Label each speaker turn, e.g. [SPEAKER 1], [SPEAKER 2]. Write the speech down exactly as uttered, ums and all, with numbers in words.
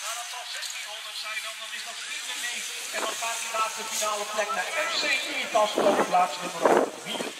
[SPEAKER 1] Nadat het al zestienhonderd zijn, dan, dan is dat vierde mee. En dan gaat die laatste finale plek naar F C Unitas op plaats nummer vier.